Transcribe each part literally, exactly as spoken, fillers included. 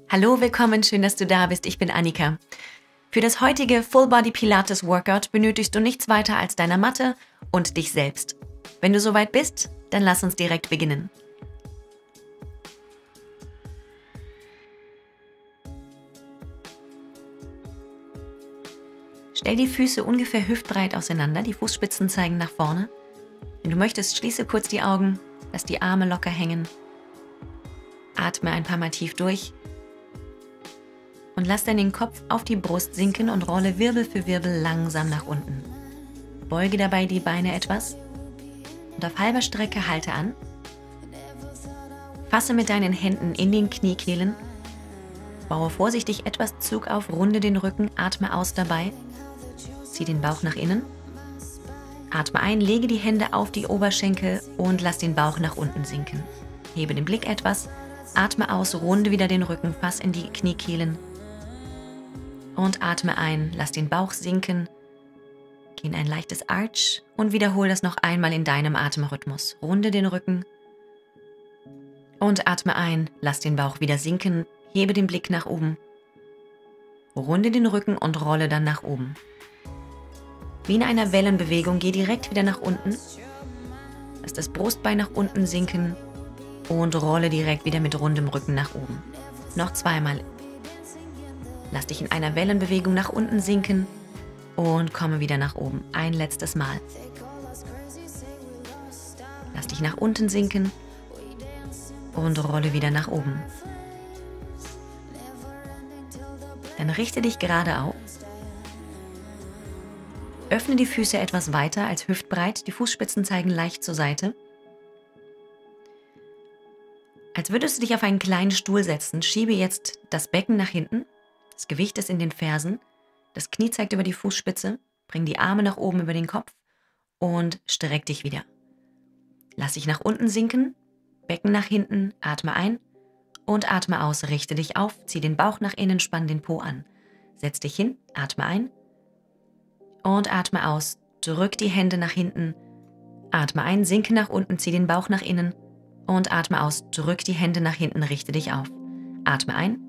Hallo, willkommen, schön, dass du da bist. Ich bin Annika. Für das heutige Full Body Pilates Workout benötigst du nichts weiter als deine Matte und dich selbst. Wenn du soweit bist, dann lass uns direkt beginnen. Stell die Füße ungefähr hüftbreit auseinander, die Fußspitzen zeigen nach vorne. Wenn du möchtest, schließe kurz die Augen, lass die Arme locker hängen. Atme ein paar Mal tief durch. Und lass dann den Kopf auf die Brust sinken und rolle Wirbel für Wirbel langsam nach unten. Beuge dabei die Beine etwas und auf halber Strecke halte an. Fasse mit deinen Händen in den Kniekehlen. Baue vorsichtig etwas Zug auf, runde den Rücken, atme aus dabei. Zieh den Bauch nach innen. Atme ein, lege die Hände auf die Oberschenkel und lass den Bauch nach unten sinken. Hebe den Blick etwas, atme aus, runde wieder den Rücken, fass in die Kniekehlen. Und atme ein, lass den Bauch sinken, geh in ein leichtes Arch und wiederhole das noch einmal in deinem Atemrhythmus. Runde den Rücken und atme ein, lass den Bauch wieder sinken, hebe den Blick nach oben, runde den Rücken und rolle dann nach oben. Wie in einer Wellenbewegung, geh direkt wieder nach unten, lass das Brustbein nach unten sinken und rolle direkt wieder mit rundem Rücken nach oben. Noch zweimal. Lass dich in einer Wellenbewegung nach unten sinken und komme wieder nach oben. Ein letztes Mal. Lass dich nach unten sinken und rolle wieder nach oben. Dann richte dich gerade auf. Öffne die Füße etwas weiter als hüftbreit. Die Fußspitzen zeigen leicht zur Seite. Als würdest du dich auf einen kleinen Stuhl setzen, schiebe jetzt das Becken nach hinten. Das Gewicht ist in den Fersen, das Knie zeigt über die Fußspitze, bring die Arme nach oben über den Kopf und streck dich wieder. Lass dich nach unten sinken, Becken nach hinten, atme ein und atme aus, richte dich auf, zieh den Bauch nach innen, spann den Po an. Setz dich hin, atme ein und atme aus, drück die Hände nach hinten, atme ein, sinke nach unten, zieh den Bauch nach innen und atme aus, drück die Hände nach hinten, richte dich auf. Atme ein.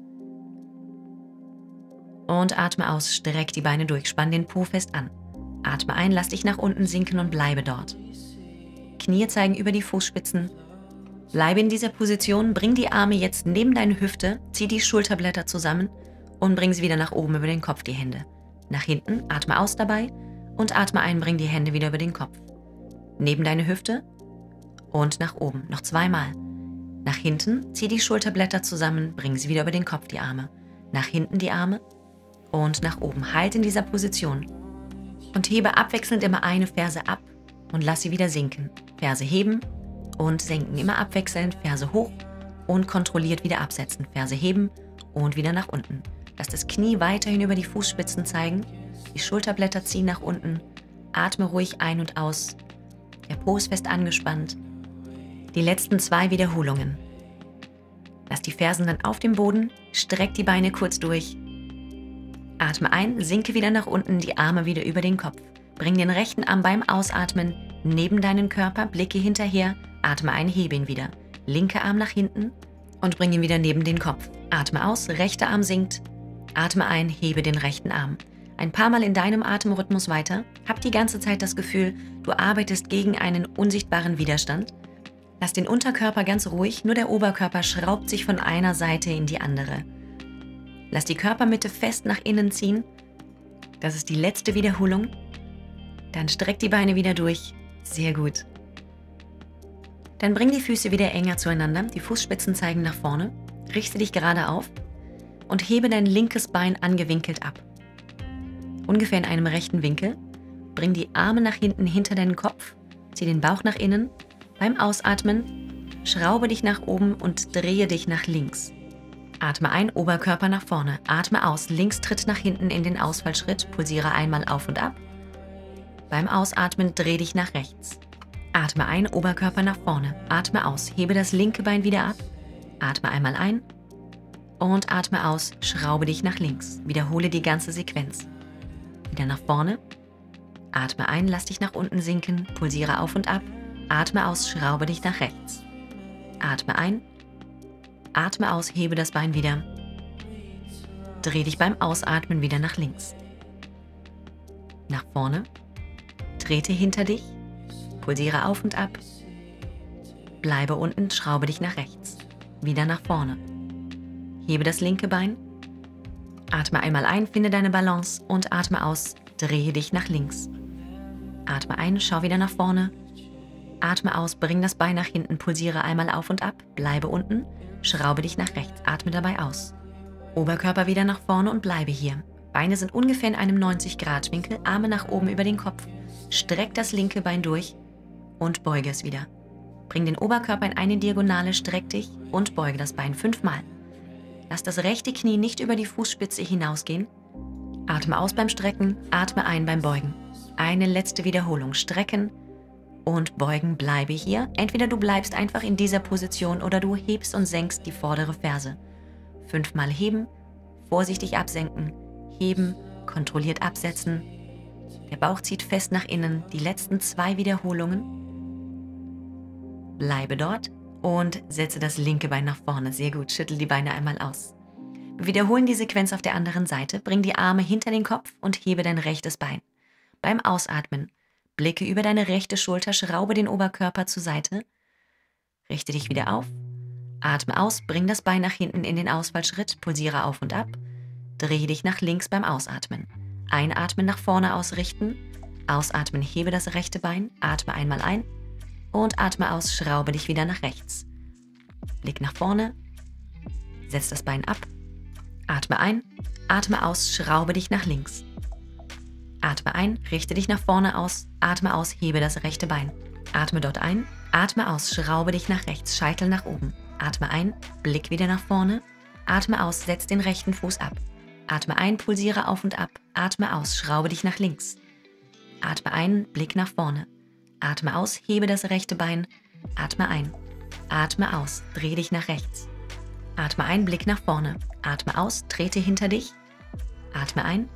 Und atme aus, streck die Beine durch, spann den Po fest an. Atme ein, lass dich nach unten sinken und bleibe dort. Knie zeigen über die Fußspitzen. Bleibe in dieser Position, bring die Arme jetzt neben deine Hüfte, zieh die Schulterblätter zusammen und bring sie wieder nach oben über den Kopf, die Hände. Nach hinten, atme aus dabei und atme ein, bring die Hände wieder über den Kopf. Neben deine Hüfte und nach oben, noch zweimal. Nach hinten, zieh die Schulterblätter zusammen, bring sie wieder über den Kopf, die Arme. Nach hinten die Arme. Und nach oben. Halt in dieser Position. Und hebe abwechselnd immer eine Ferse ab und lass sie wieder sinken. Ferse heben und senken. Immer abwechselnd. Ferse hoch und kontrolliert wieder absetzen. Ferse heben und wieder nach unten. Lass das Knie weiterhin über die Fußspitzen zeigen. Die Schulterblätter ziehen nach unten. Atme ruhig ein und aus. Der Po ist fest angespannt. Die letzten zwei Wiederholungen. Lass die Fersen dann auf dem Boden. Streck die Beine kurz durch. Atme ein, sinke wieder nach unten, die Arme wieder über den Kopf. Bring den rechten Arm beim Ausatmen neben deinen Körper, blicke hinterher, atme ein, hebe ihn wieder. Linker Arm nach hinten und bring ihn wieder neben den Kopf. Atme aus, rechter Arm sinkt, atme ein, hebe den rechten Arm. Ein paar Mal in deinem Atemrhythmus weiter. Hab die ganze Zeit das Gefühl, du arbeitest gegen einen unsichtbaren Widerstand. Lass den Unterkörper ganz ruhig, nur der Oberkörper schraubt sich von einer Seite in die andere. Lass die Körpermitte fest nach innen ziehen. Das ist die letzte Wiederholung. Dann streck die Beine wieder durch. Sehr gut. Dann bring die Füße wieder enger zueinander. Die Fußspitzen zeigen nach vorne. Richte dich gerade auf und hebe dein linkes Bein angewinkelt ab. Ungefähr in einem rechten Winkel. Bring die Arme nach hinten hinter deinen Kopf. Zieh den Bauch nach innen. Beim Ausatmen schraube dich nach oben und drehe dich nach links. Atme ein, Oberkörper nach vorne. Atme aus, links tritt nach hinten in den Ausfallschritt. Pulsiere einmal auf und ab. Beim Ausatmen dreh dich nach rechts. Atme ein, Oberkörper nach vorne. Atme aus, hebe das linke Bein wieder ab. Atme einmal ein und atme aus, schraube dich nach links. Wiederhole die ganze Sequenz. Wieder nach vorne. Atme ein, lass dich nach unten sinken. Pulsiere auf und ab. Atme aus, schraube dich nach rechts. Atme ein. Atme aus, hebe das Bein wieder. Dreh dich beim Ausatmen wieder nach links. Nach vorne. Trete hinter dich. Pulsiere auf und ab. Bleibe unten, schraube dich nach rechts. Wieder nach vorne. Hebe das linke Bein. Atme einmal ein, finde deine Balance und atme aus. Drehe dich nach links. Atme ein, schau wieder nach vorne. Atme aus, bring das Bein nach hinten, pulsiere einmal auf und ab. Bleibe unten, schraube dich nach rechts. Atme dabei aus. Oberkörper wieder nach vorne und bleibe hier. Beine sind ungefähr in einem neunzig Grad Winkel, Arme nach oben über den Kopf. Streck das linke Bein durch und beuge es wieder. Bring den Oberkörper in eine Diagonale, streck dich und beuge das Bein fünfmal. Lass das rechte Knie nicht über die Fußspitze hinausgehen. Atme aus beim Strecken, atme ein beim Beugen. Eine letzte Wiederholung. Strecken und beugen, bleibe hier. Entweder du bleibst einfach in dieser Position oder du hebst und senkst die vordere Ferse. Fünfmal heben, vorsichtig absenken, heben, kontrolliert absetzen. Der Bauch zieht fest nach innen. Die letzten zwei Wiederholungen. Bleibe dort und setze das linke Bein nach vorne. Sehr gut, schüttel die Beine einmal aus. Wir wiederholen die Sequenz auf der anderen Seite. Bring die Arme hinter den Kopf und hebe dein rechtes Bein. Beim Ausatmen, blicke über deine rechte Schulter, schraube den Oberkörper zur Seite. Richte dich wieder auf. Atme aus, bring das Bein nach hinten in den Ausfallschritt, pulsiere auf und ab. Drehe dich nach links beim Ausatmen. Einatmen, nach vorne ausrichten. Ausatmen, hebe das rechte Bein, atme einmal ein. Und atme aus, schraube dich wieder nach rechts. Blick nach vorne, setz das Bein ab, atme ein, atme aus, schraube dich nach links. Atme ein, richte dich nach vorne aus, atme aus, hebe das rechte Bein. Atme dort ein, atme aus, schraube dich nach rechts, Scheitel nach oben. Atme ein, Blick wieder nach vorne, atme aus, setz den rechten Fuß ab. Atme ein, pulsiere auf und ab, atme aus, schraube dich nach links. Atme ein, Blick nach vorne. Atme aus, hebe das rechte Bein, atme ein, atme aus, dreh dich nach rechts. Atme ein, Blick nach vorne, atme aus, trete hinter dich, atme ein,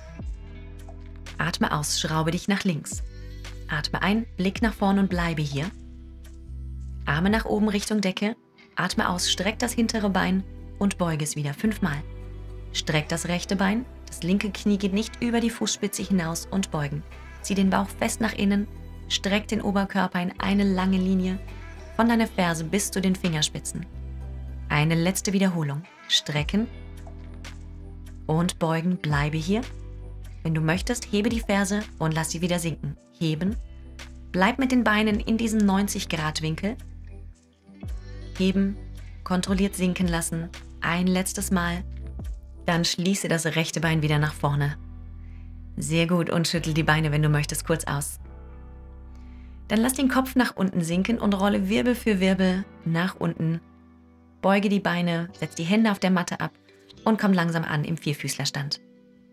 atme aus, schraube dich nach links. Atme ein, Blick nach vorne und bleibe hier. Arme nach oben Richtung Decke, atme aus, streck das hintere Bein und beuge es wieder fünfmal. Streck das rechte Bein, das linke Knie geht nicht über die Fußspitze hinaus und beugen. Zieh den Bauch fest nach innen. Streck den Oberkörper in eine lange Linie von deiner Ferse bis zu den Fingerspitzen. Eine letzte Wiederholung. Strecken und beugen. Bleibe hier. Wenn du möchtest, hebe die Ferse und lass sie wieder sinken. Heben. Bleib mit den Beinen in diesem neunzig Grad Winkel. Heben. Kontrolliert sinken lassen. Ein letztes Mal. Dann schließe das rechte Bein wieder nach vorne. Sehr gut und schüttel die Beine, wenn du möchtest, kurz aus. Dann lass den Kopf nach unten sinken und rolle Wirbel für Wirbel nach unten. Beuge die Beine, setz die Hände auf der Matte ab und komm langsam an im Vierfüßlerstand.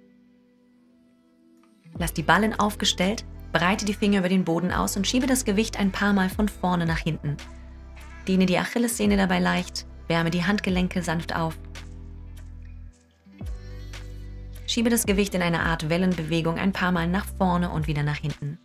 Lass die Ballen aufgestellt, breite die Finger über den Boden aus und schiebe das Gewicht ein paar Mal von vorne nach hinten. Dehne die Achillessehne dabei leicht, wärme die Handgelenke sanft auf. Schiebe das Gewicht in eine Art Wellenbewegung ein paar Mal nach vorne und wieder nach hinten.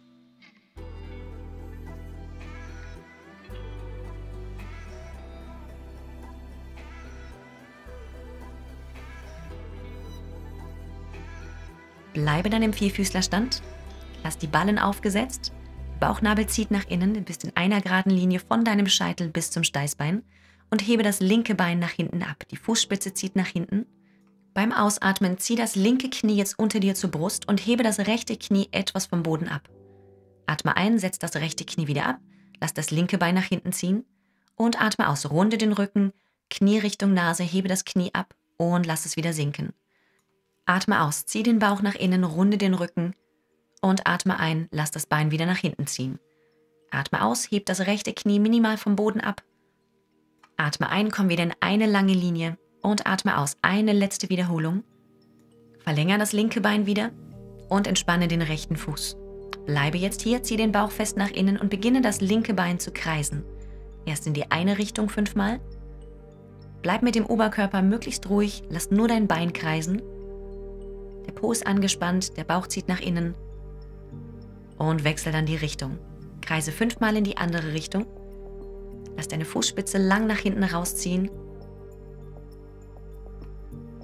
Bleibe dann im Vierfüßlerstand, lass die Ballen aufgesetzt, Bauchnabel zieht nach innen, du bist in einer geraden Linie von deinem Scheitel bis zum Steißbein und hebe das linke Bein nach hinten ab. Die Fußspitze zieht nach hinten. Beim Ausatmen zieh das linke Knie jetzt unter dir zur Brust und hebe das rechte Knie etwas vom Boden ab. Atme ein, setz das rechte Knie wieder ab, lass das linke Bein nach hinten ziehen und atme aus. Runde den Rücken, Knie Richtung Nase, hebe das Knie ab und lass es wieder sinken. Atme aus, zieh den Bauch nach innen, runde den Rücken und atme ein, lass das Bein wieder nach hinten ziehen. Atme aus, heb das rechte Knie minimal vom Boden ab. Atme ein, komm wieder in eine lange Linie und atme aus. Eine letzte Wiederholung. Verlängere das linke Bein wieder und entspanne den rechten Fuß. Bleibe jetzt hier, zieh den Bauch fest nach innen und beginne das linke Bein zu kreisen. Erst in die eine Richtung fünfmal. Bleib mit dem Oberkörper möglichst ruhig, lass nur dein Bein kreisen. Der Po ist angespannt, der Bauch zieht nach innen und wechsel dann die Richtung. Kreise fünfmal in die andere Richtung. Lass deine Fußspitze lang nach hinten rausziehen.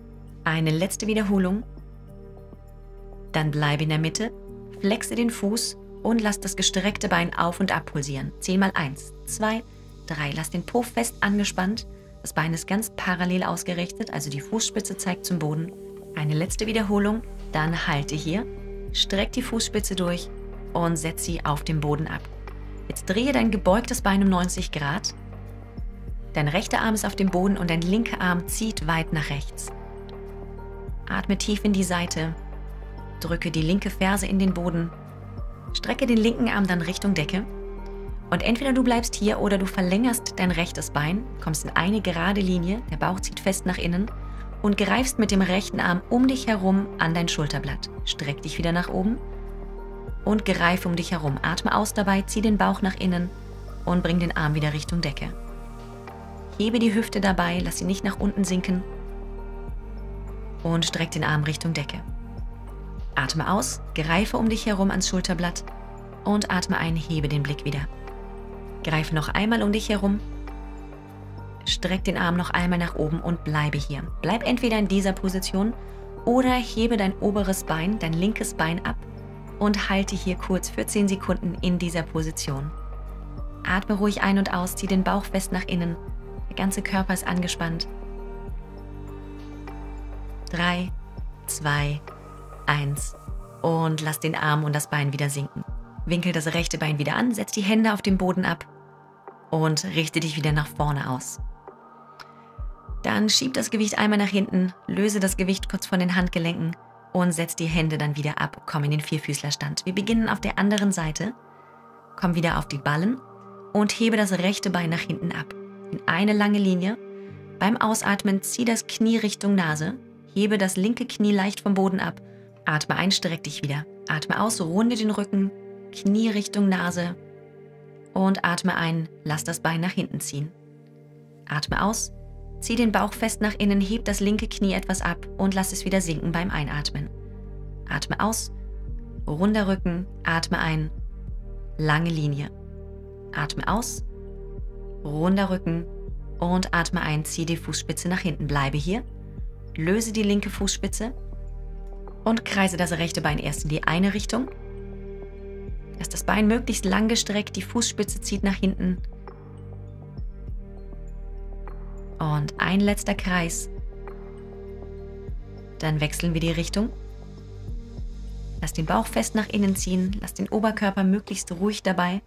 Eine letzte Wiederholung. Dann bleibe in der Mitte, flexe den Fuß und lass das gestreckte Bein auf und ab pulsieren. Zähl mal eins, zwei, drei. Lass den Po fest angespannt. Das Bein ist ganz parallel ausgerichtet, also die Fußspitze zeigt zum Boden. Eine letzte Wiederholung. Dann halte hier, streck die Fußspitze durch und setz sie auf dem Boden ab. Jetzt drehe dein gebeugtes Bein um neunzig Grad. Dein rechter Arm ist auf dem Boden und dein linker Arm zieht weit nach rechts. Atme tief in die Seite, drücke die linke Ferse in den Boden, strecke den linken Arm dann Richtung Decke und entweder du bleibst hier oder du verlängerst dein rechtes Bein, kommst in eine gerade Linie, der Bauch zieht fest nach innen und greifst mit dem rechten Arm um dich herum an dein Schulterblatt. Streck dich wieder nach oben und greife um dich herum. Atme aus dabei, zieh den Bauch nach innen und bring den Arm wieder Richtung Decke. Hebe die Hüfte dabei, lass sie nicht nach unten sinken und streck den Arm Richtung Decke. Atme aus, greife um dich herum ans Schulterblatt und atme ein, hebe den Blick wieder. Greife noch einmal um dich herum, streck den Arm noch einmal nach oben und bleibe hier. Bleib entweder in dieser Position oder hebe dein oberes Bein, dein linkes Bein ab und halte hier kurz für zehn Sekunden in dieser Position. Atme ruhig ein und aus, zieh den Bauch fest nach innen, der ganze Körper ist angespannt. Drei, zwei, eins und lass den Arm und das Bein wieder sinken. Winkel das rechte Bein wieder an, setz die Hände auf den Boden ab und richte dich wieder nach vorne aus. Dann schieb das Gewicht einmal nach hinten, löse das Gewicht kurz von den Handgelenken und setz die Hände dann wieder ab. Komm in den Vierfüßlerstand. Wir beginnen auf der anderen Seite. Komm wieder auf die Ballen und hebe das rechte Bein nach hinten ab. In eine lange Linie. Beim Ausatmen zieh das Knie Richtung Nase. Hebe das linke Knie leicht vom Boden ab. Atme ein, streck dich wieder. Atme aus, runde den Rücken, Knie Richtung Nase und atme ein, lass das Bein nach hinten ziehen. Atme aus, zieh den Bauch fest nach innen, heb das linke Knie etwas ab und lass es wieder sinken beim Einatmen. Atme aus, runder Rücken, atme ein, lange Linie. Atme aus, runder Rücken und atme ein, zieh die Fußspitze nach hinten. Bleibe hier, löse die linke Fußspitze und kreise das rechte Bein erst in die eine Richtung. Lass das Bein möglichst lang gestreckt, die Fußspitze zieht nach hinten. Und ein letzter Kreis. Dann wechseln wir die Richtung. Lass den Bauch fest nach innen ziehen, lass den Oberkörper möglichst ruhig dabei.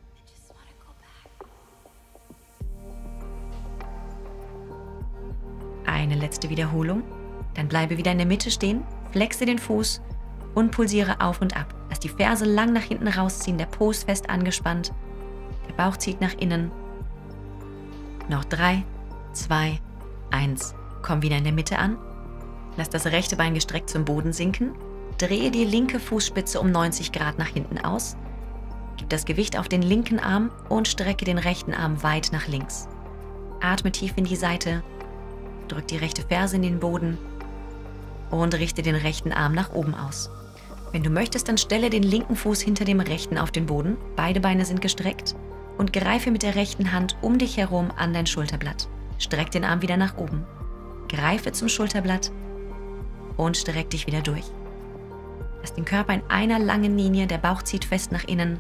Eine letzte Wiederholung. Dann bleibe wieder in der Mitte stehen, flexe den Fuß und pulsiere auf und ab. Lass die Ferse lang nach hinten rausziehen, der Po ist fest angespannt, der Bauch zieht nach innen. Noch drei, zwei, eins. Komm wieder in der Mitte an. Lass das rechte Bein gestreckt zum Boden sinken. Drehe die linke Fußspitze um neunzig Grad nach hinten aus. Gib das Gewicht auf den linken Arm und strecke den rechten Arm weit nach links. Atme tief in die Seite. Drück die rechte Ferse in den Boden und richte den rechten Arm nach oben aus. Wenn du möchtest, dann stelle den linken Fuß hinter dem rechten auf den Boden. Beide Beine sind gestreckt und greife mit der rechten Hand um dich herum an dein Schulterblatt. Streck den Arm wieder nach oben. Greife zum Schulterblatt und streck dich wieder durch. Lass den Körper in einer langen Linie, der Bauch zieht fest nach innen.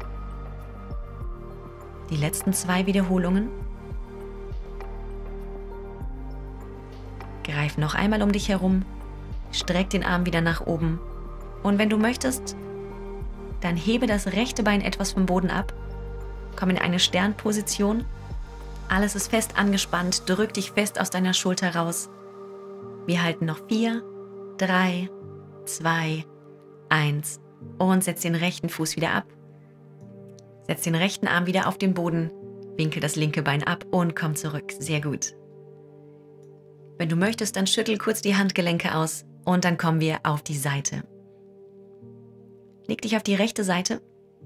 Die letzten zwei Wiederholungen. Greif noch einmal um dich herum, streck den Arm wieder nach oben und wenn du möchtest, dann hebe das rechte Bein etwas vom Boden ab, komm in eine Sternposition, alles ist fest angespannt, drück dich fest aus deiner Schulter raus. Wir halten noch vier, drei, zwei, eins und setz den rechten Fuß wieder ab. Setz den rechten Arm wieder auf den Boden, winkel das linke Bein ab und komm zurück. Sehr gut. Wenn du möchtest, dann schüttel kurz die Handgelenke aus und dann kommen wir auf die Seite. Leg dich auf die rechte Seite.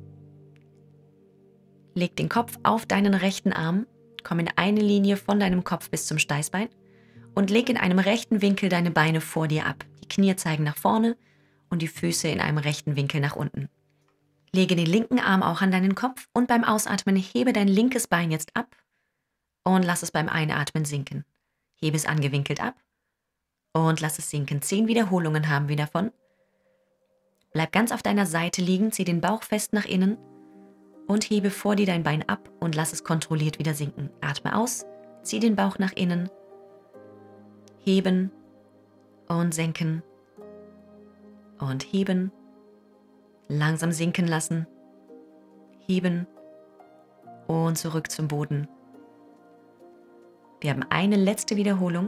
Leg den Kopf auf deinen rechten Arm, komm in eine Linie von deinem Kopf bis zum Steißbein und leg in einem rechten Winkel deine Beine vor dir ab. Die Knie zeigen nach vorne und die Füße in einem rechten Winkel nach unten. Lege den linken Arm auch an deinen Kopf und beim Ausatmen hebe dein linkes Bein jetzt ab und lass es beim Einatmen sinken. Hebe es angewinkelt ab und lass es sinken. Zehn Wiederholungen haben wir davon. Bleib ganz auf deiner Seite liegen, zieh den Bauch fest nach innen und hebe vor dir dein Bein ab und lass es kontrolliert wieder sinken. Atme aus, zieh den Bauch nach innen, heben und senken und heben, langsam sinken lassen, heben und zurück zum Boden. Wir haben eine letzte Wiederholung.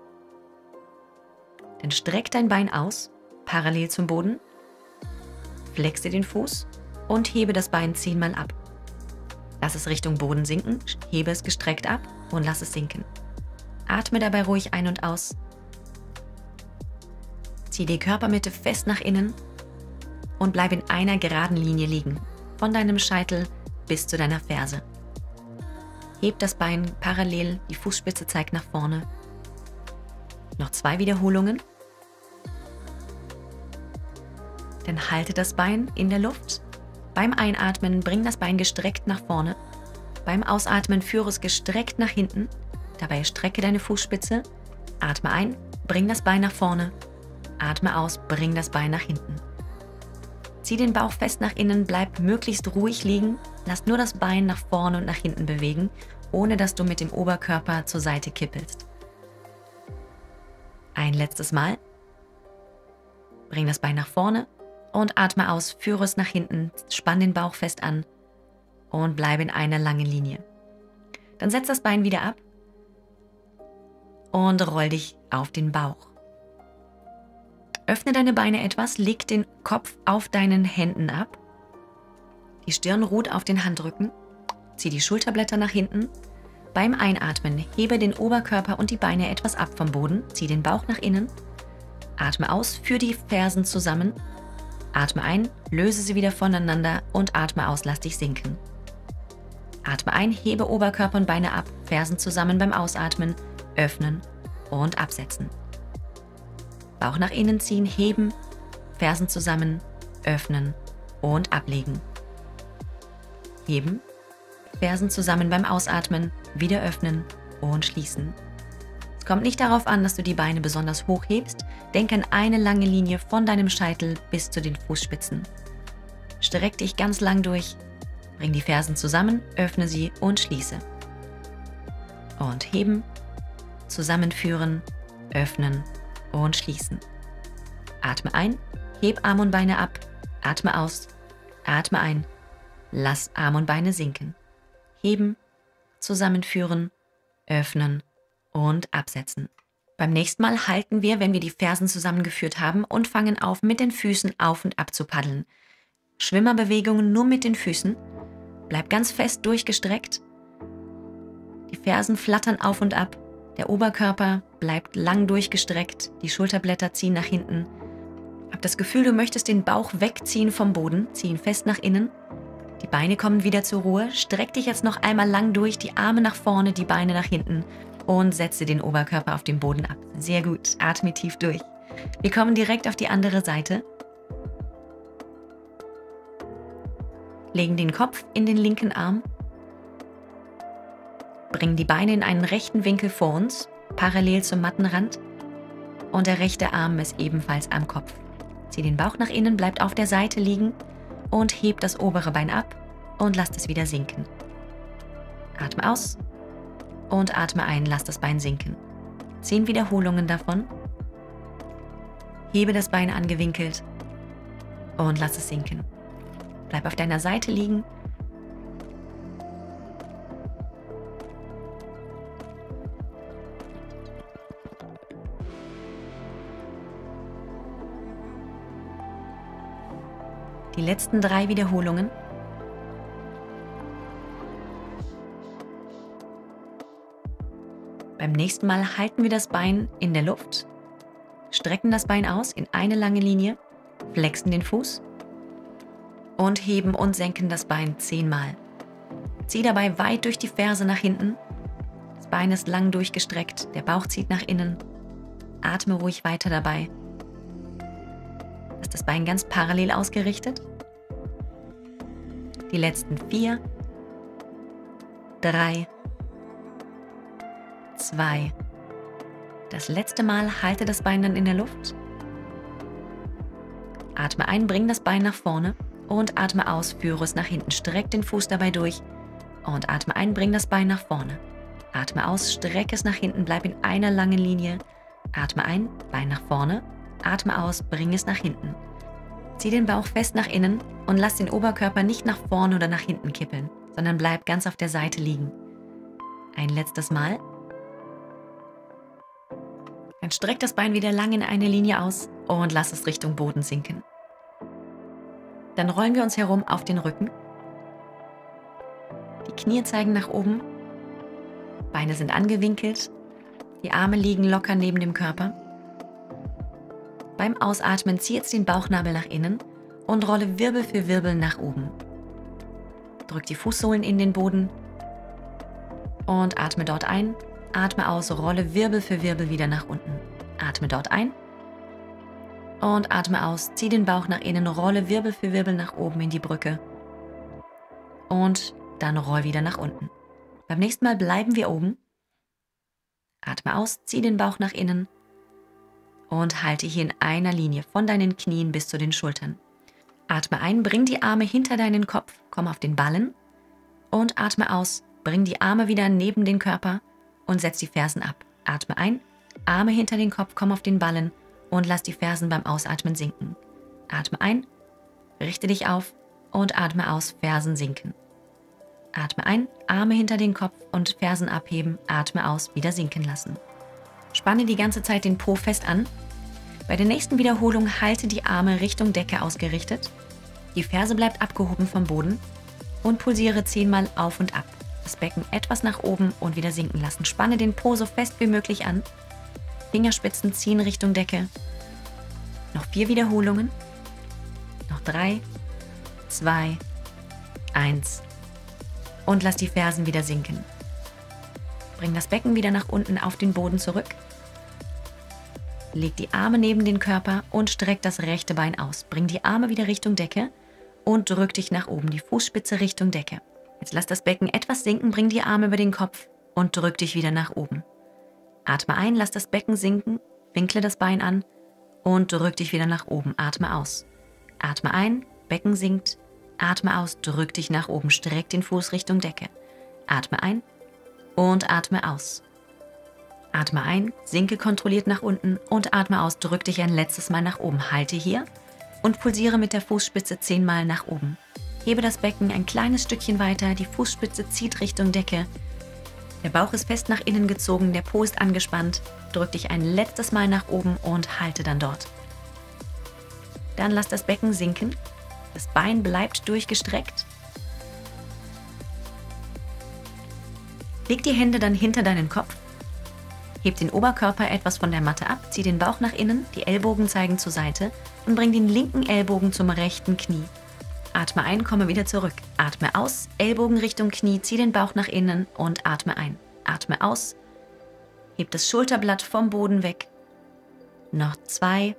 Dann streck dein Bein aus, parallel zum Boden, flexe den Fuß und hebe das Bein zehnmal ab. Lass es Richtung Boden sinken, hebe es gestreckt ab und lass es sinken. Atme dabei ruhig ein und aus. Zieh die Körpermitte fest nach innen und bleib in einer geraden Linie liegen, von deinem Scheitel bis zu deiner Ferse. Heb das Bein parallel, die Fußspitze zeigt nach vorne. Noch zwei Wiederholungen. Dann halte das Bein in der Luft. Beim Einatmen bring das Bein gestreckt nach vorne. Beim Ausatmen führe es gestreckt nach hinten. Dabei strecke deine Fußspitze. Atme ein, bring das Bein nach vorne. Atme aus, bring das Bein nach hinten. Zieh den Bauch fest nach innen, bleib möglichst ruhig liegen. Lass nur das Bein nach vorne und nach hinten bewegen, ohne dass du mit dem Oberkörper zur Seite kippelst. Ein letztes Mal. Bring das Bein nach vorne und atme aus, führe es nach hinten, spann den Bauch fest an und bleibe in einer langen Linie. Dann setz das Bein wieder ab und roll dich auf den Bauch. Öffne deine Beine etwas, leg den Kopf auf deinen Händen ab. Die Stirn ruht auf den Handrücken. Zieh die Schulterblätter nach hinten. Beim Einatmen hebe den Oberkörper und die Beine etwas ab vom Boden. Zieh den Bauch nach innen. Atme aus, führe die Fersen zusammen. Atme ein, löse sie wieder voneinander und atme aus, lass dich sinken. Atme ein, hebe Oberkörper und Beine ab, Fersen zusammen beim Ausatmen, öffnen und absetzen. Bauch nach innen ziehen, heben, Fersen zusammen, öffnen und ablegen. Heben, Fersen zusammen beim Ausatmen, wieder öffnen und schließen. Es kommt nicht darauf an, dass du die Beine besonders hoch hebst. Denk an eine lange Linie von deinem Scheitel bis zu den Fußspitzen. Streck dich ganz lang durch, bring die Fersen zusammen, öffne sie und schließe. Und heben, zusammenführen, öffnen und schließen. Atme ein, heb Arme und Beine ab, atme aus, atme ein, lass Arme und Beine sinken. Heben, zusammenführen, öffnen und absetzen. Beim nächsten Mal halten wir, wenn wir die Fersen zusammengeführt haben und fangen auf, mit den Füßen auf und ab zu paddeln. Schwimmerbewegungen nur mit den Füßen. Bleib ganz fest durchgestreckt. Die Fersen flattern auf und ab. Der Oberkörper bleibt lang durchgestreckt, die Schulterblätter ziehen nach hinten. Hab das Gefühl, du möchtest den Bauch wegziehen vom Boden, zieh ihn fest nach innen. Die Beine kommen wieder zur Ruhe. Streck dich jetzt noch einmal lang durch, die Arme nach vorne, die Beine nach hinten und setze den Oberkörper auf den Boden ab. Sehr gut, atme tief durch. Wir kommen direkt auf die andere Seite. Legen den Kopf in den linken Arm. Bringen die Beine in einen rechten Winkel vor uns, parallel zum Mattenrand. Und der rechte Arm ist ebenfalls am Kopf. Zieh den Bauch nach innen, bleibt auf der Seite liegen und heb das obere Bein ab und lasst es wieder sinken. Atme aus und atme ein, lass das Bein sinken. Zehn Wiederholungen davon. Hebe das Bein angewinkelt und lass es sinken. Bleib auf deiner Seite liegen. Die letzten drei Wiederholungen. Beim nächsten Mal halten wir das Bein in der Luft, strecken das Bein aus in eine lange Linie, flexen den Fuß und heben und senken das Bein zehnmal. Zieh dabei weit durch die Ferse nach hinten. Das Bein ist lang durchgestreckt, der Bauch zieht nach innen. Atme ruhig weiter dabei. Ist das Bein ganz parallel ausgerichtet? Die letzten vier, drei, zwei, Das letzte Mal halte das Bein dann in der Luft. Atme ein, bring das Bein nach vorne und atme aus, führe es nach hinten. Streck den Fuß dabei durch und atme ein, bring das Bein nach vorne. Atme aus, strecke es nach hinten, bleib in einer langen Linie. Atme ein, Bein nach vorne. Atme aus, bring es nach hinten. Zieh den Bauch fest nach innen und lass den Oberkörper nicht nach vorne oder nach hinten kippeln, sondern bleib ganz auf der Seite liegen. Ein letztes Mal. Dann streck das Bein wieder lang in eine Linie aus und lass es Richtung Boden sinken. Dann rollen wir uns herum auf den Rücken. Die Knie zeigen nach oben. Beine sind angewinkelt. Die Arme liegen locker neben dem Körper. Beim Ausatmen zieh jetzt den Bauchnabel nach innen und rolle Wirbel für Wirbel nach oben. Drück die Fußsohlen in den Boden und atme dort ein. Atme aus, rolle Wirbel für Wirbel wieder nach unten. Atme dort ein und atme aus. Zieh den Bauch nach innen, rolle Wirbel für Wirbel nach oben in die Brücke und dann roll wieder nach unten. Beim nächsten Mal bleiben wir oben. Atme aus, zieh den Bauch nach innen und halte hier in einer Linie von deinen Knien bis zu den Schultern. Atme ein, bring die Arme hinter deinen Kopf, komm auf den Ballen und atme aus, bring die Arme wieder neben den Körper und setz die Fersen ab. Atme ein, Arme hinter den Kopf, komm auf den Ballen und lass die Fersen beim Ausatmen sinken. Atme ein, richte dich auf und atme aus, Fersen sinken. Atme ein, Arme hinter den Kopf und Fersen abheben, atme aus, wieder sinken lassen. Spanne die ganze Zeit den Po fest an. Bei der nächsten Wiederholung halte die Arme Richtung Decke ausgerichtet. Die Ferse bleibt abgehoben vom Boden und pulsiere zehnmal auf und ab. Das Becken etwas nach oben und wieder sinken lassen. Spanne den Po so fest wie möglich an. Fingerspitzen ziehen Richtung Decke. Noch vier Wiederholungen. Noch drei, zwei, eins. Und lass die Fersen wieder sinken. Bring das Becken wieder nach unten auf den Boden zurück. Leg die Arme neben den Körper und streck das rechte Bein aus. Bring die Arme wieder Richtung Decke und drück dich nach oben, die Fußspitze Richtung Decke. Jetzt lass das Becken etwas sinken, bring die Arme über den Kopf und drück dich wieder nach oben. Atme ein, lass das Becken sinken, winkle das Bein an und drück dich wieder nach oben. Atme aus. Atme ein, Becken sinkt, atme aus, drück dich nach oben, streck den Fuß Richtung Decke. Atme ein und atme aus. Atme ein, sinke kontrolliert nach unten und atme aus, drück dich ein letztes Mal nach oben. Halte hier und pulsiere mit der Fußspitze zehnmal nach oben. Hebe das Becken ein kleines Stückchen weiter, die Fußspitze zieht Richtung Decke. Der Bauch ist fest nach innen gezogen, der Po ist angespannt. Drück dich ein letztes Mal nach oben und halte dann dort. Dann lass das Becken sinken. Das Bein bleibt durchgestreckt. Leg die Hände dann hinter deinen Kopf. Heb den Oberkörper etwas von der Matte ab, zieh den Bauch nach innen, die Ellbogen zeigen zur Seite und bring den linken Ellbogen zum rechten Knie. Atme ein, komme wieder zurück. Atme aus, Ellbogen Richtung Knie, zieh den Bauch nach innen und atme ein. Atme aus, heb das Schulterblatt vom Boden weg. Noch zwei.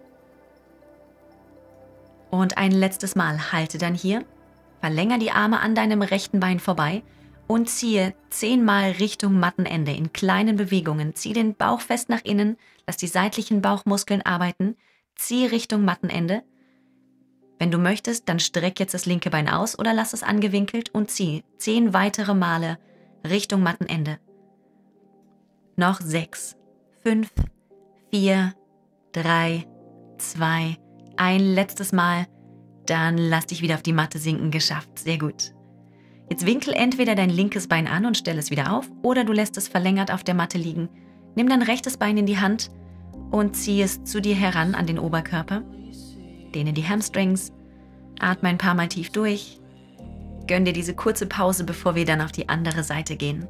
Und ein letztes Mal, halte dann hier. Verlänger die Arme an deinem rechten Bein vorbei und ziehe zehnmal Richtung Mattenende in kleinen Bewegungen. Zieh den Bauch fest nach innen, lass die seitlichen Bauchmuskeln arbeiten. Zieh Richtung Mattenende. Wenn du möchtest, dann streck jetzt das linke Bein aus oder lass es angewinkelt und zieh zehn weitere Male Richtung Mattenende. Noch sechs, fünf, vier, drei, zwei, ein letztes Mal. Dann lass dich wieder auf die Matte sinken. Geschafft. Sehr gut. Jetzt winkel entweder dein linkes Bein an und stell es wieder auf oder du lässt es verlängert auf der Matte liegen. Nimm dein rechtes Bein in die Hand und zieh es zu dir heran an den Oberkörper. Dehne die Hamstrings, atme ein paar Mal tief durch. Gönn dir diese kurze Pause, bevor wir dann auf die andere Seite gehen.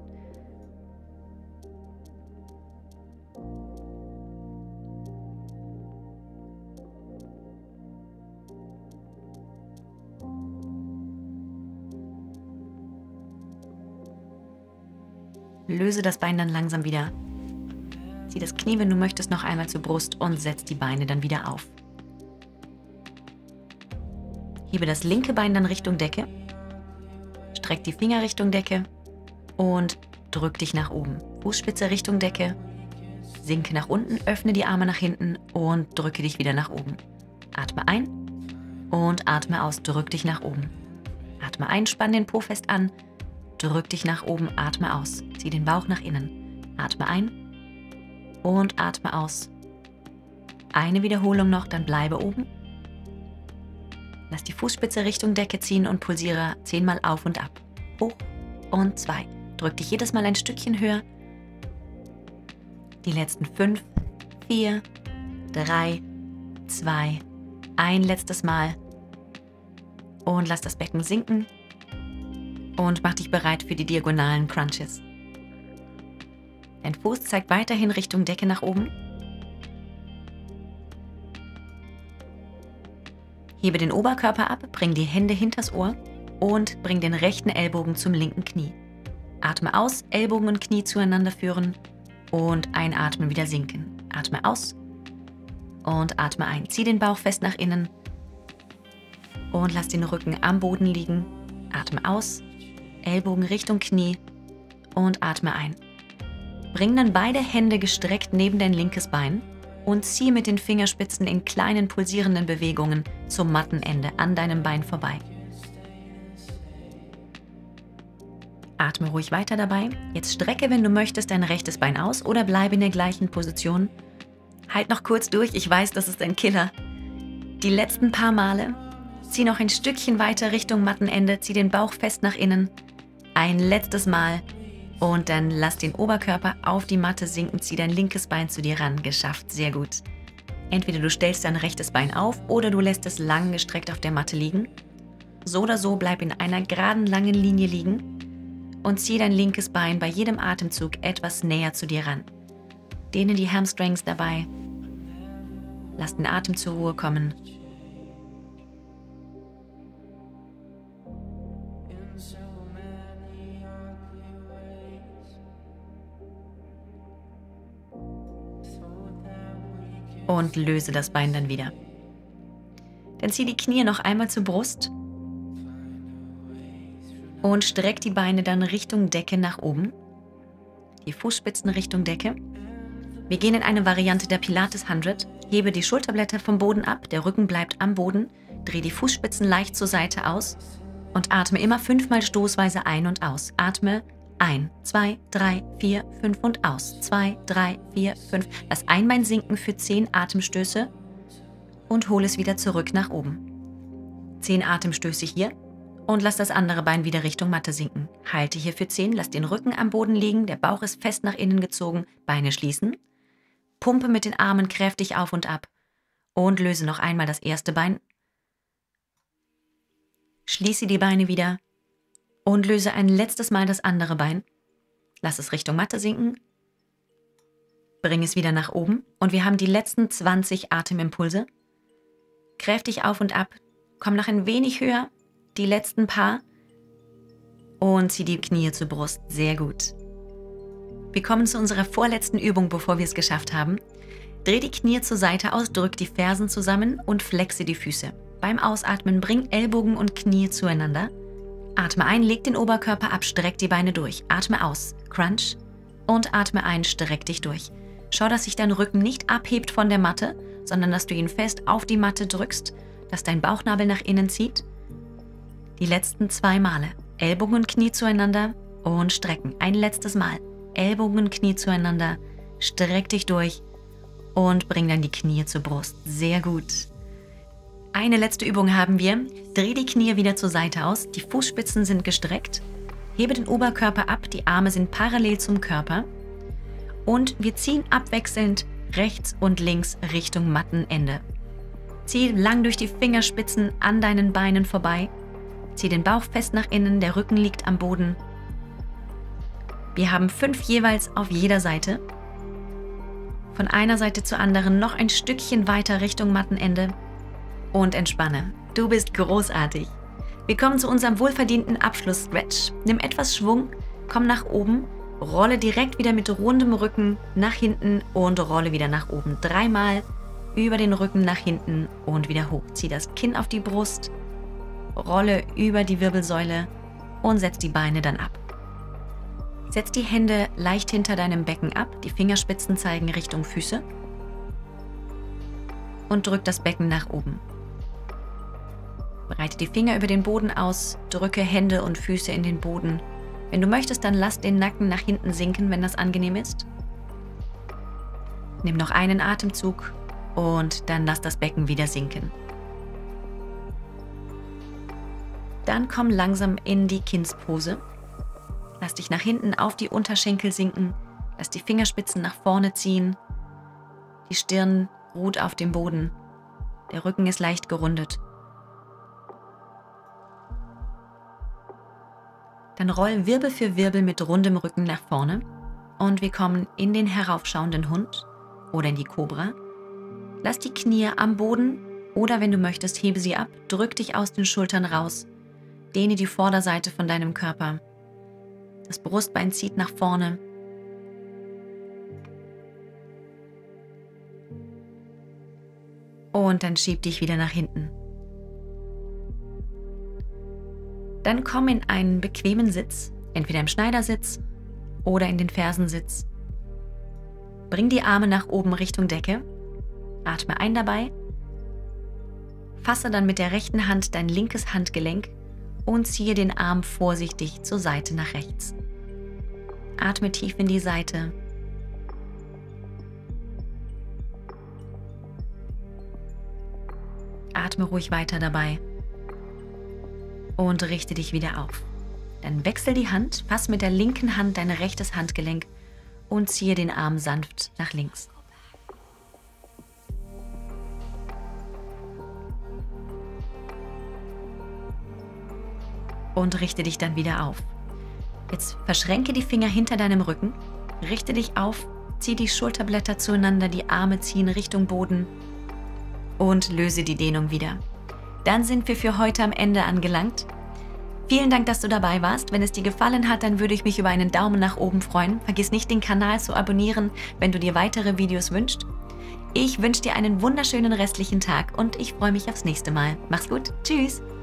Löse das Bein dann langsam wieder. Zieh das Knie, wenn du möchtest, noch einmal zur Brust und setz die Beine dann wieder auf. Hebe das linke Bein dann Richtung Decke. Streck die Finger Richtung Decke und drück dich nach oben. Fußspitze Richtung Decke. Sinke nach unten, öffne die Arme nach hinten und drücke dich wieder nach oben. Atme ein und atme aus, drück dich nach oben. Atme ein, spann den Po fest an, drück dich nach oben, atme aus. Zieh den Bauch nach innen. Atme ein und atme aus. Eine Wiederholung noch, dann bleibe oben. Lass die Fußspitze Richtung Decke ziehen und pulsiere zehnmal auf und ab. Hoch und zwei. Drück dich jedes Mal ein Stückchen höher. Die letzten fünf, vier, drei, zwei, ein letztes Mal. Und lass das Becken sinken. Und mach dich bereit für die diagonalen Crunches. Dein Fuß zeigt weiterhin Richtung Decke nach oben. Hebe den Oberkörper ab, bring die Hände hinters Ohr und bring den rechten Ellbogen zum linken Knie. Atme aus, Ellbogen und Knie zueinander führen und einatmen, wieder sinken. Atme aus und atme ein. Zieh den Bauch fest nach innen und lass den Rücken am Boden liegen. Atme aus, Ellbogen Richtung Knie und atme ein. Bring dann beide Hände gestreckt neben dein linkes Bein und ziehe mit den Fingerspitzen in kleinen pulsierenden Bewegungen zum Mattenende an deinem Bein vorbei. Atme ruhig weiter dabei. Jetzt strecke, wenn du möchtest, dein rechtes Bein aus oder bleibe in der gleichen Position. Halt noch kurz durch, ich weiß, das ist ein Killer. Die letzten paar Male. Zieh noch ein Stückchen weiter Richtung Mattenende, zieh den Bauch fest nach innen. Ein letztes Mal. Und dann lass den Oberkörper auf die Matte sinken, zieh dein linkes Bein zu dir ran. Geschafft, sehr gut. Entweder du stellst dein rechtes Bein auf oder du lässt es lang gestreckt auf der Matte liegen. So oder so bleib in einer geraden, langen Linie liegen und zieh dein linkes Bein bei jedem Atemzug etwas näher zu dir ran. Dehne die Hamstrings dabei. Lass den Atem zur Ruhe kommen. Und löse das Bein dann wieder. Dann zieh die Knie noch einmal zur Brust und streck die Beine dann Richtung Decke nach oben. Die Fußspitzen Richtung Decke. Wir gehen in eine Variante der Pilates hundert. Hebe die Schulterblätter vom Boden ab, der Rücken bleibt am Boden, dreh die Fußspitzen leicht zur Seite aus und atme immer fünfmal stoßweise ein und aus. Atme ein, zwei, drei, vier, fünf und aus. zwei, drei, vier, fünf. Lass ein Bein sinken für zehn Atemstöße und hol es wieder zurück nach oben. zehn Atemstöße hier und lass das andere Bein wieder Richtung Matte sinken. Halte hier für zehn, lass den Rücken am Boden liegen, der Bauch ist fest nach innen gezogen, Beine schließen. Pumpe mit den Armen kräftig auf und ab und löse noch einmal das erste Bein. Schließe die Beine wieder. Und löse ein letztes Mal das andere Bein. Lass es Richtung Matte sinken. Bring es wieder nach oben. Und wir haben die letzten zwanzig Atemimpulse. Kräftig auf und ab. Komm noch ein wenig höher. Die letzten paar. Und zieh die Knie zur Brust. Sehr gut. Wir kommen zu unserer vorletzten Übung, bevor wir es geschafft haben. Dreh die Knie zur Seite aus, drück die Fersen zusammen und flexe die Füße. Beim Ausatmen bring Ellbogen und Knie zueinander. Atme ein, leg den Oberkörper ab, streck die Beine durch. Atme aus, Crunch und atme ein, streck dich durch. Schau, dass sich dein Rücken nicht abhebt von der Matte, sondern dass du ihn fest auf die Matte drückst, dass dein Bauchnabel nach innen zieht. Die letzten zwei Male. Ellbogen und Knie zueinander und strecken. Ein letztes Mal. Ellbogen und Knie zueinander, streck dich durch und bring dann die Knie zur Brust. Sehr gut. Eine letzte Übung haben wir. Dreh die Knie wieder zur Seite aus, die Fußspitzen sind gestreckt. Hebe den Oberkörper ab, die Arme sind parallel zum Körper. Und wir ziehen abwechselnd rechts und links Richtung Mattenende. Zieh lang durch die Fingerspitzen an deinen Beinen vorbei. Zieh den Bauch fest nach innen, der Rücken liegt am Boden. Wir haben fünf jeweils auf jeder Seite. Von einer Seite zur anderen noch ein Stückchen weiter Richtung Mattenende. Und entspanne. Du bist großartig. Wir kommen zu unserem wohlverdienten Abschluss-Stretch. Nimm etwas Schwung, komm nach oben, rolle direkt wieder mit rundem Rücken nach hinten und rolle wieder nach oben. Dreimal über den Rücken nach hinten und wieder hoch. Zieh das Kinn auf die Brust, rolle über die Wirbelsäule und setz die Beine dann ab. Setz die Hände leicht hinter deinem Becken ab, die Fingerspitzen zeigen Richtung Füße und drück das Becken nach oben. Breite die Finger über den Boden aus, drücke Hände und Füße in den Boden. Wenn du möchtest, dann lass den Nacken nach hinten sinken, wenn das angenehm ist. Nimm noch einen Atemzug und dann lass das Becken wieder sinken. Dann komm langsam in die Kindspose. Lass dich nach hinten auf die Unterschenkel sinken, lass die Fingerspitzen nach vorne ziehen. Die Stirn ruht auf dem Boden, der Rücken ist leicht gerundet. Dann roll Wirbel für Wirbel mit rundem Rücken nach vorne und wir kommen in den heraufschauenden Hund oder in die Kobra. Lass die Knie am Boden oder wenn du möchtest, hebe sie ab, drück dich aus den Schultern raus, dehne die Vorderseite von deinem Körper. Das Brustbein zieht nach vorne. Und dann schieb dich wieder nach hinten. Dann komm in einen bequemen Sitz, entweder im Schneidersitz oder in den Fersensitz. Bring die Arme nach oben Richtung Decke, atme ein dabei, fasse dann mit der rechten Hand dein linkes Handgelenk und ziehe den Arm vorsichtig zur Seite nach rechts. Atme tief in die Seite. Atme ruhig weiter dabei. Und richte dich wieder auf. Dann wechsel die Hand, fass mit der linken Hand dein rechtes Handgelenk und ziehe den Arm sanft nach links. Und richte dich dann wieder auf. Jetzt verschränke die Finger hinter deinem Rücken, richte dich auf, zieh die Schulterblätter zueinander, die Arme ziehen Richtung Boden und löse die Dehnung wieder. Dann sind wir für heute am Ende angelangt. Vielen Dank, dass du dabei warst. Wenn es dir gefallen hat, dann würde ich mich über einen Daumen nach oben freuen. Vergiss nicht, den Kanal zu abonnieren, wenn du dir weitere Videos wünschst. Ich wünsche dir einen wunderschönen restlichen Tag und ich freue mich aufs nächste Mal. Mach's gut. Tschüss.